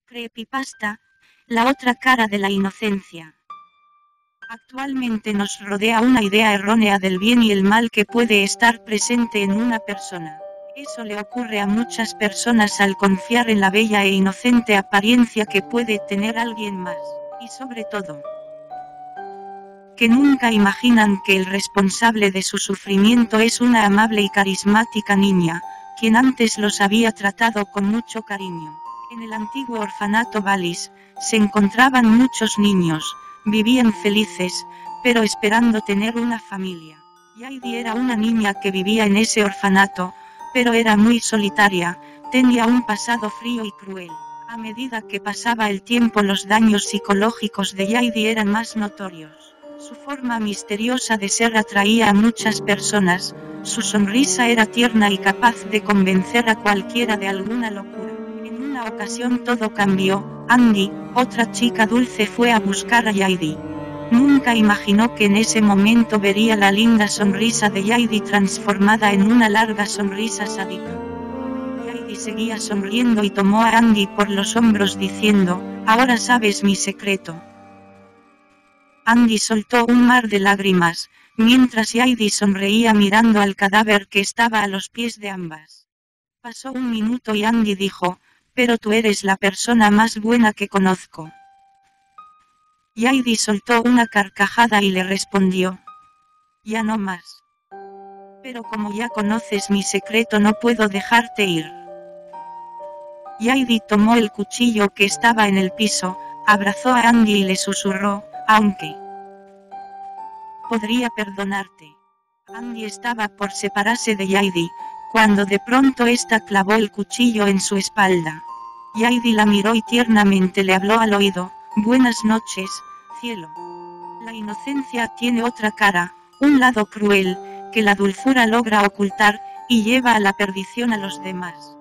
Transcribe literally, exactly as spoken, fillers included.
Creepypasta, la otra cara de la inocencia. Actualmente nos rodea una idea errónea del bien y el mal que puede estar presente en una persona. Eso le ocurre a muchas personas al confiar en la bella e inocente apariencia que puede tener alguien más, y sobre todo, que nunca imaginan que el responsable de su sufrimiento es una amable y carismática niña, quien antes los había tratado con mucho cariño. En el antiguo orfanato Valis, se encontraban muchos niños, vivían felices, pero esperando tener una familia. Yaidi era una niña que vivía en ese orfanato, pero era muy solitaria, tenía un pasado frío y cruel. A medida que pasaba el tiempo los daños psicológicos de Yaidi eran más notorios. Su forma misteriosa de ser atraía a muchas personas, su sonrisa era tierna y capaz de convencer a cualquiera de alguna locura. En una ocasión todo cambió, Andy, otra chica dulce, fue a buscar a Yaidi. Nunca imaginó que en ese momento vería la linda sonrisa de Yaidi transformada en una larga sonrisa sádica. Yaidi seguía sonriendo y tomó a Andy por los hombros diciendo, «Ahora sabes mi secreto». Andy soltó un mar de lágrimas, mientras Yaidi sonreía mirando al cadáver que estaba a los pies de ambas. Pasó un minuto y Andy dijo, «Pero tú eres la persona más buena que conozco». Yaidi soltó una carcajada y le respondió, «Ya no más. Pero como ya conoces mi secreto no puedo dejarte ir». Yaidi tomó el cuchillo que estaba en el piso, abrazó a Andy y le susurró, «Aunque podría perdonarte». Andy estaba por separarse de Yaidi, cuando de pronto ésta clavó el cuchillo en su espalda. Yaidi la miró y tiernamente le habló al oído, «Buenas noches, cielo». La inocencia tiene otra cara, un lado cruel, que la dulzura logra ocultar, y lleva a la perdición a los demás.